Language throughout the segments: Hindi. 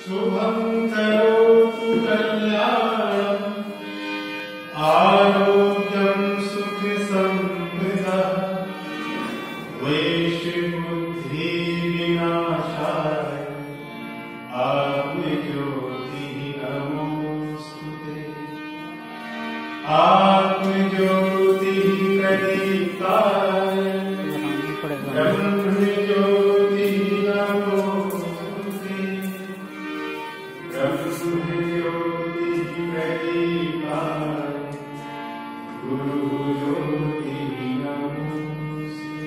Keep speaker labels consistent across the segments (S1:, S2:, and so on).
S1: शुभं करोतु कल्याणम् आरोग्यं सुख समृद्धः वैश्यबुद्धि विनाशाय आत्मज्योतिः नमोस्तुते। आत्मज्योतिः प्रदीप्ताय ब्रह्मज्योतिः नमोस्तुते। ब्रह्मज्योतिः प्रदीप्ताय गुरुज्योतिः नमोस्तुते।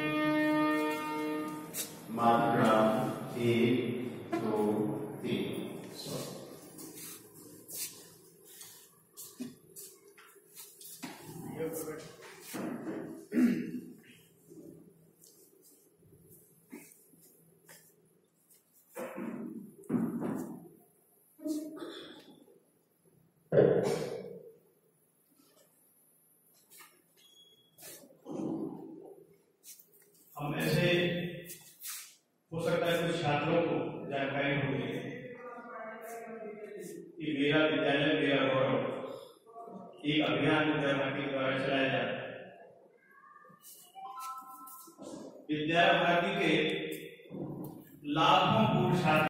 S1: मात्रा 1 2 3
S2: हम ऐसे हो सकता है कुछ छात्रों को जानकारी होगी कि मेरा विद्यालय मेरा गौरव एक अभियान विद्या भारती के द्वारा चलाया जाता है। विद्या भारती के लाखों पूर्व छात्र